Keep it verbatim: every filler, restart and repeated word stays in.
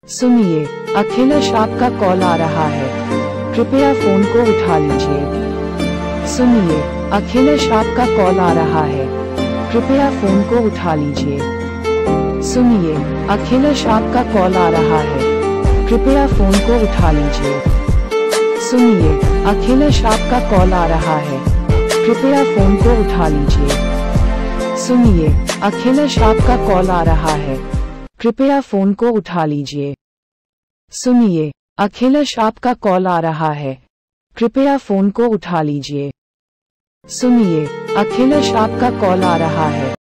सुनिए, अखिलेश आपका कॉल आ रहा है, कृपया फोन को उठा लीजिए। सुनिए, अखिलेश आपका कॉल आ रहा है, कृपया फोन को उठा लीजिए। सुनिए, अखिलेश आपका कॉल आ रहा है, कृपया फोन को उठा लीजिए। सुनिए, अखिलेश आपका कॉल आ रहा है, कृपया फोन को उठा लीजिए। सुनिए, अखिलेश आपका कॉल आ रहा है, कृपया फोन को उठा लीजिए। सुनिए, अखिलेश आपका कॉल आ रहा है, कृपया फोन को उठा लीजिए। सुनिए, अखिलेश आपका कॉल आ रहा है,